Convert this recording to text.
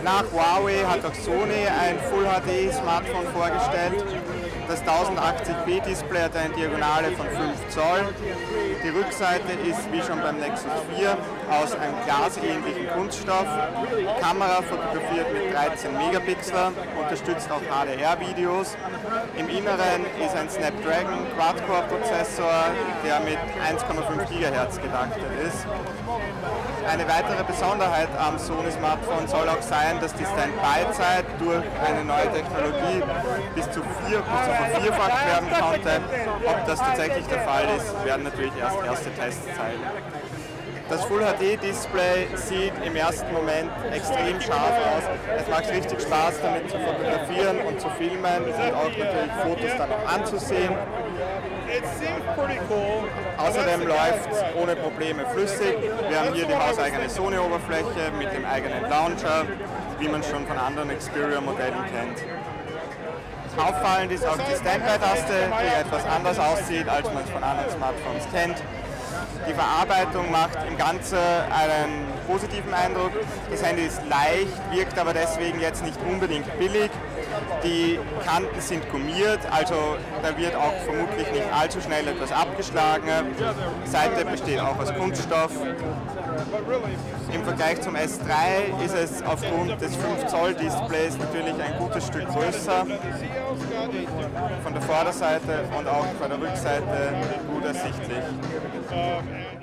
Nach Huawei hat auch Sony ein Full HD Smartphone vorgestellt. Das 1080p Display hat eine Diagonale von 5 Zoll. Die Rückseite ist wie schon beim Nexus 4 aus einem glasähnlichen Kunststoff. Kamera fotografiert mit 13 Megapixel, unterstützt auch HDR-Videos. Im Inneren ist ein Snapdragon Quad-Core-Prozessor, der mit 1,5 GHz getaktet ist. Eine weitere Besonderheit am Sony Smartphone soll auch sein, dass die Standby-Zeit durch eine neue Technologie bis zu vervierfacht werden konnte. Ob das tatsächlich der Fall ist, werden natürlich erst erste Tests zeigen. Das Full HD Display sieht im ersten Moment extrem scharf aus. Es macht richtig Spaß, damit zu fotografieren und zu filmen und auch natürlich Fotos dann noch anzusehen. Außerdem läuft es ohne Probleme flüssig. Wir haben hier die hauseigene Sony-Oberfläche mit dem eigenen Launcher, wie man schon von anderen Xperia-Modellen kennt. Auffallend ist auch die Standby-Taste, die etwas anders aussieht, als man es von anderen Smartphones kennt. Die Verarbeitung macht im Ganzen einen positiven Eindruck. Das Handy ist leicht, wirkt aber deswegen jetzt nicht unbedingt billig. Die Kanten sind gummiert, also da wird auch vermutlich nicht allzu schnell etwas abgeschlagen. Die Seite besteht auch aus Kunststoff. Im Vergleich zum S3 ist es aufgrund des 5 Zoll Displays natürlich ein gutes Stück größer. Von der Vorderseite und auch von der Rückseite gut ersichtlich.